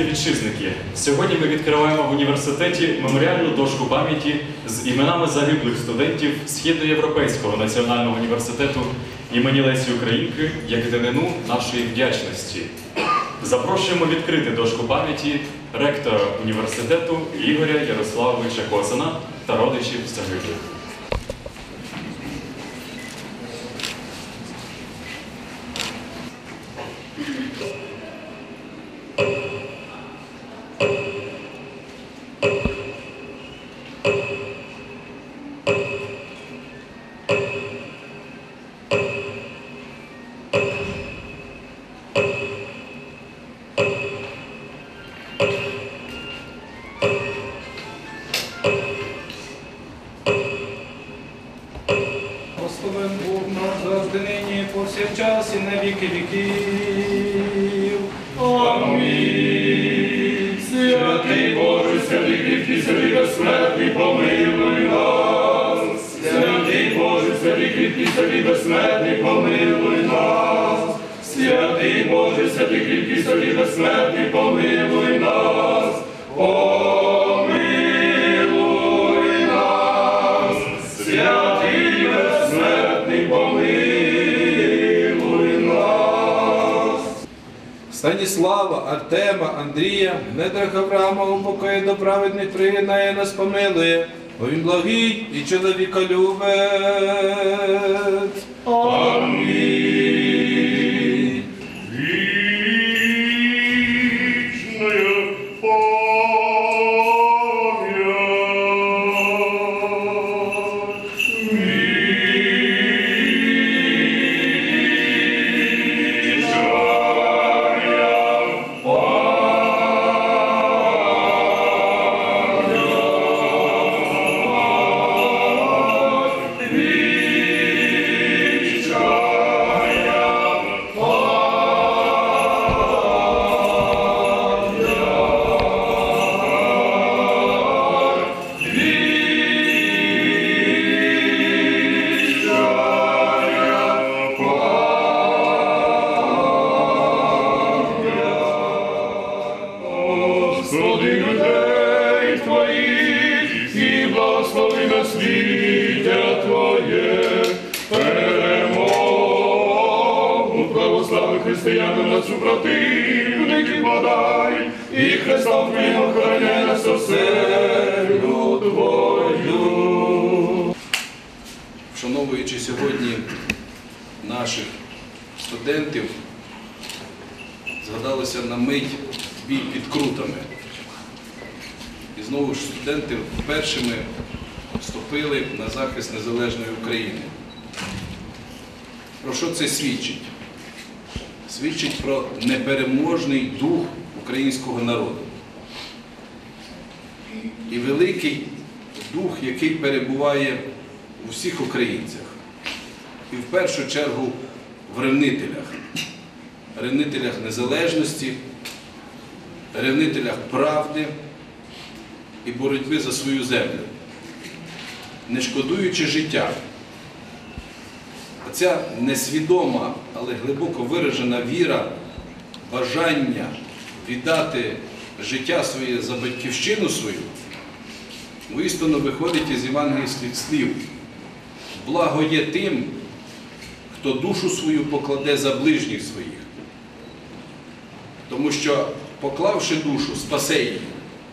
співвітчизники! Сьогодні ми відкриваємо в університеті меморіальну дошку пам'яті з іменами загиблих студентів Східноєвропейського національного університету імені Лесі Українки як данину нашої вдячності. Запрошуємо відкрити дошку пам'яті ректора університету Ігоря Ярославовича Косина та родичів загиблих. Благословен Бог наш завжди нині, повсякчас і на віки віків. Амінь. Святий Боже, святий кріпкий, святий безсмертний, помилуй нас. Святий Боже, святий кріпкий, святий безсмертний, помилуй нас. Святий Боже, святий кріпкий, святий безсмертний, помилуй нас. Помилуй нас. Святий безсмертний, помилуй нас. Станіслава, Артема, Андрія, Дмитра Авраама, упокоє до праведних приєднає нас, помилує. Бо він благий і чоловіколюбець. Аминь. Вечная память. Господи, людей Твоїх і благослови насліддя Твоє, перемогу православних християнам над супротивників подай, і Христом Твоїм охороняй нас оселю Твою. Вшановуючи сьогодні наших студентів, згадалося на мить бій під Крутами. І знову ж студенти першими вступили на захист незалежної України. Про що це свідчить? Свідчить про непереможний дух українського народу. І великий дух, який перебуває у всіх українцях. І в першу чергу в ревнителях. Ревнителях незалежності, ревнителях правди і боротьби за свою землю, не шкодуючи життя. Оця несвідома, але глибоко виражена віра, бажання віддати життя своє за батьківщину свою, воістину виходить із євангельських слів. Благо є тим, хто душу свою покладе за ближніх своїх. Тому що, поклавши душу, спасе її.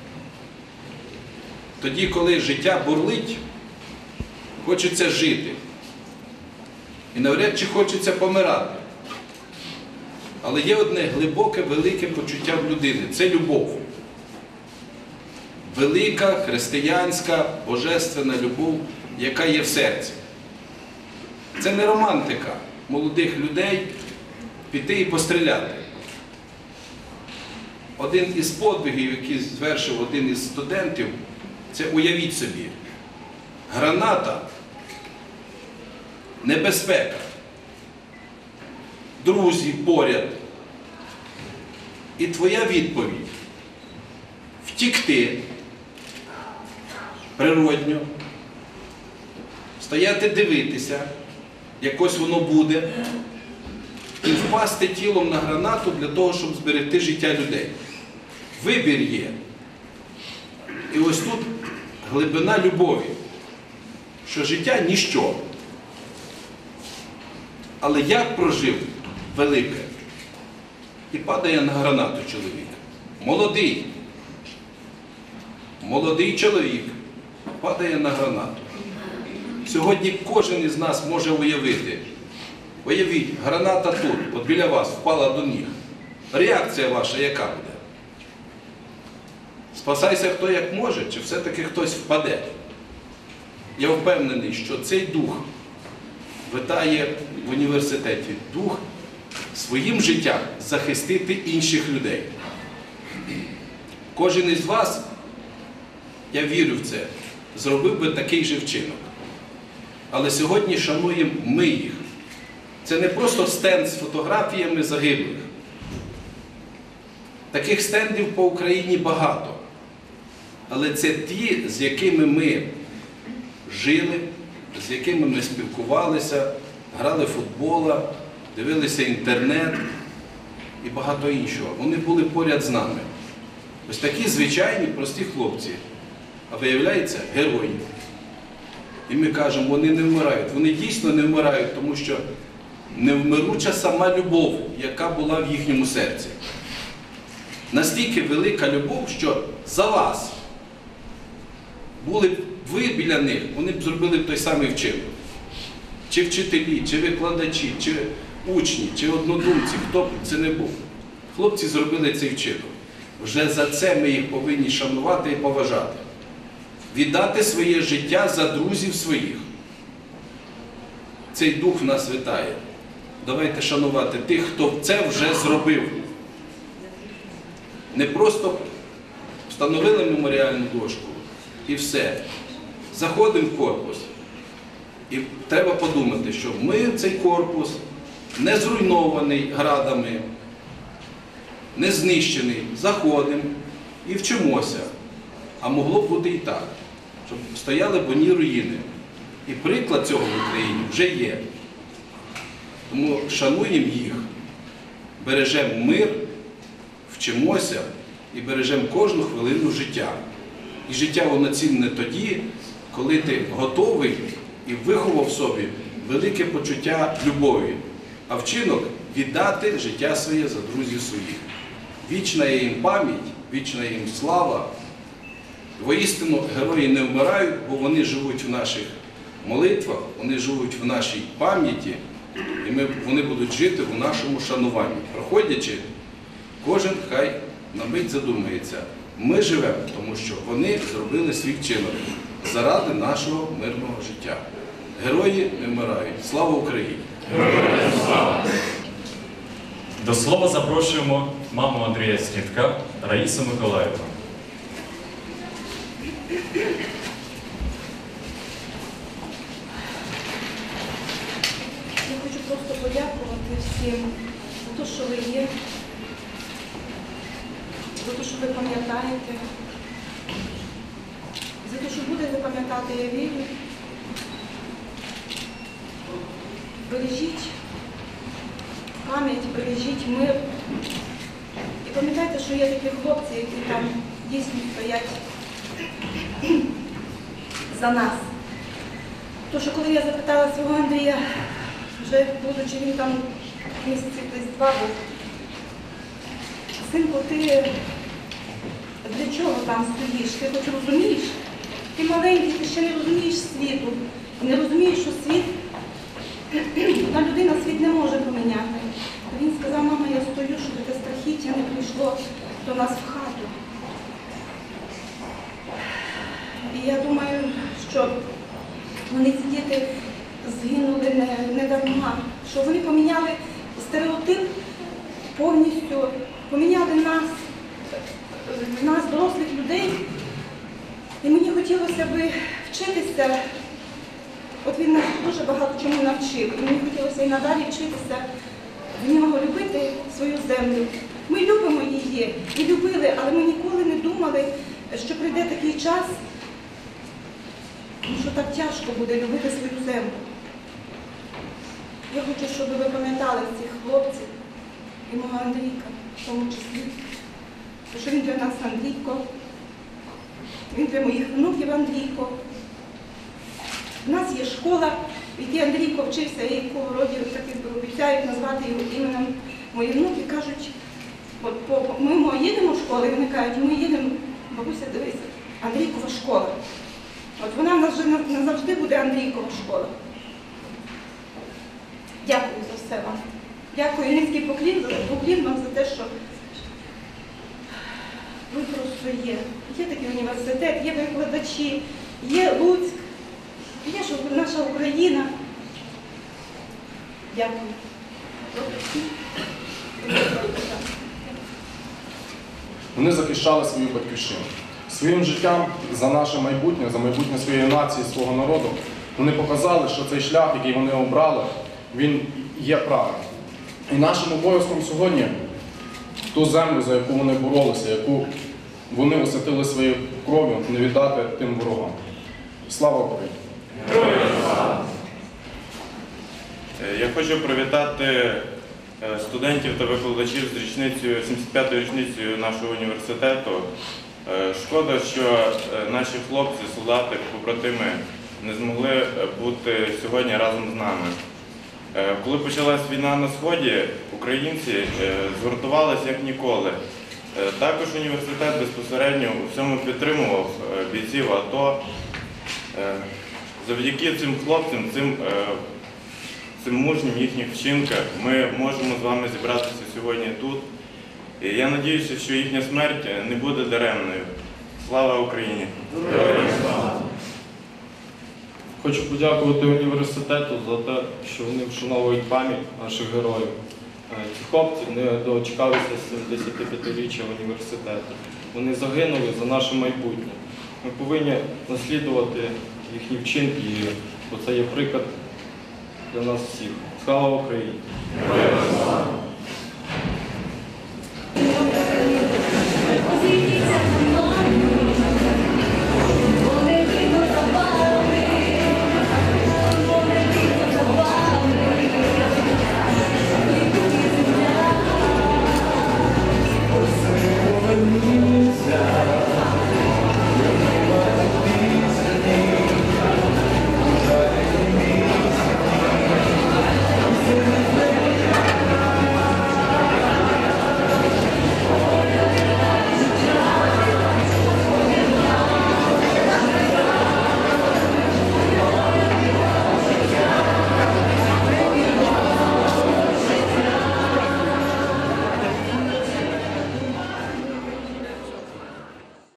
Тоді, коли життя бурлить, хочеться жити. І навряд чи хочеться помирати. Але є одне глибоке, велике почуття в людини – це любов. Велика, християнська, божественна любов, яка є в серці. Це не романтика молодих людей піти і постріляти. Один із подвигів, який звершив один із студентів, це уявіть собі, граната, небезпека, друзі поряд. І твоя відповідь – втікти природньо, стояти дивитися, якось воно буде, і впасти тілом на гранату для того, щоб зберегти життя людей. Вибір є. І ось тут глибина любові, що життя – ніщо. Але як прожив велике? І падає на гранату чоловік. Молодий чоловік падає на гранату. Сьогодні кожен із нас може уявити. Уявіть, граната тут, от біля вас, впала до ніг. Реакція ваша яка буде? Спасайся хто як може, чи все-таки хтось впаде? Я впевнений, що цей дух витає в університеті. Дух своїм життям захистити інших людей. Кожен із вас, я вірю в це, зробив би такий же вчинок. Але сьогодні шануємо ми їх. Це не просто стенд з фотографіями загиблих. Таких стендів по Україні багато. Але це ті, з якими ми жили, з якими ми спілкувалися, грали в футбола, дивилися інтернет і багато іншого. Вони були поряд з нами. Ось такі звичайні, прості хлопці. А виявляється, герої. І ми кажемо, вони не вмирають. Вони дійсно не вмирають, тому що невмируча сама любов, яка була в їхньому серці. Настільки велика любов, що за вас були б ви біля них, вони б зробили той самий вчинок. Чи вчителі, чи викладачі, чи учні, чи однодумці, хто б це не був. Хлопці зробили цей вчинок. Вже за це ми їх повинні шанувати і поважати. Віддати своє життя за друзів своїх. Цей дух в нас витає. Давайте шанувати тих, хто це вже зробив. Не просто встановили меморіальну дошку і все. Заходимо в корпус. І треба подумати, що ми цей корпус не зруйнований градами, не знищений. Заходимо і вчимося. А могло б бути і так, щоб стояли б одні руїни. І приклад цього в Україні вже є. Тому шануємо їх, бережемо мир, вчимося і бережемо кожну хвилину життя. І життя воно цінне тоді, коли ти готовий і виховав в собі велике почуття любові, а вчинок віддати життя своє за друзів своїх. Вічна є їм пам'ять, вічна їм слава. Воістину герої не вмирають, бо вони живуть в наших молитвах, вони живуть в нашій пам'яті, і вони будуть жити в нашому шануванні. Проходячи, кожен хай на мить задумається. Ми живемо, тому що вони зробили свій вчинок заради нашого мирного життя. Герої не вмирають. Слава Україні! Героям слава! До слова запрошуємо маму Андрія Снітка Раїсу Миколаївну. Я хочу просто подякувати всім за те, що ви є, за те, що ви пам'ятаєте, за те, що будете пам'ятати, я вірю. Бережіть пам'ять, бережіть мир. І пам'ятайте, що є такі хлопці, які там дійсно стоять за нас. Тому що коли я запитала свого Андрія, вже будучи він там місяців десь 2 був, синку, ти для чого там стоїш? Ти хоч розумієш? Ти маленький, ти ще не розумієш світу. Не розумієш, що світ, та людина світ не може поміняти. Він сказав, мама, я стою, щоб це страхіття не прийшло до нас в хату. І я думаю, що вони, ці діти, згинули не дарма, що вони поміняли стереотип повністю, поміняли нас, дорослих людей. І мені хотілося б вчитися. От він нас дуже багато чому навчив. І мені хотілося і надалі вчитися в нього любити свою землю. Ми любимо її і любили, але ми ніколи не думали, що прийде такий час, що так тяжко буде любити свою землю. Я хочу, щоб ви пам'ятали цих хлопців і мого Андрійка в тому числі. тому що він для нас Андрійко, він для моїх внуків Андрійко. У нас є школа, в якій Андрійко вчився, і якого роді таки обіцяють назвати його іменем. Мої внуки кажуть, ми їдемо в школу, і вони кажуть, ми їдемо, бабуся, дивися, Андрійкова школа. От вона в нас вже назавжди буде Андрійкова школа. Дякую за все вам. Дякую, низький поклін вам за те, що ви просто є. Є такий університет, є викладачі, є Луцьк, є наша Україна. Дякую. Вони захищали свою батьківщину. Своїм життям за наше майбутнє, за майбутнє своєї нації, свого народу, вони показали, що цей шлях, який вони обрали, він є правильним. І нашим обов'язком сьогодні ту землю, за яку вони боролися, яку вони освятили своєю кров'ю, не віддати тим ворогам. Слава Україні! Я хочу привітати студентів та викладачів з річницею, 75-ю річницею нашого університету. Шкода, що наші хлопці, солдати, побратими не змогли бути сьогодні разом з нами. Коли почалась війна на Сході, українці згуртувалися як ніколи. Також університет безпосередньо у всьому підтримував бійців АТО. Завдяки цим хлопцям, цим мужнім їхніх вчинках ми можемо з вами зібратися сьогодні тут. І я сподіваюся, що їхня смерть не буде даремною. Слава Україні! Хочу подякувати університету за те, що вони вшановують пам'ять наших героїв. Ці хлопці не дочекалися 75-річчя університету. Вони загинули за наше майбутнє. Ми повинні наслідувати їхні вчинки, бо це є приклад для нас всіх. Слава Україні!